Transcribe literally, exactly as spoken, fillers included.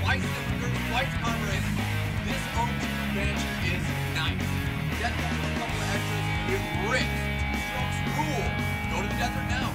white cylinders, white carburetor. This oh two Banshee is nice. Definitely a couple of extras. It rips. Two strokes rule. Go to the desert now.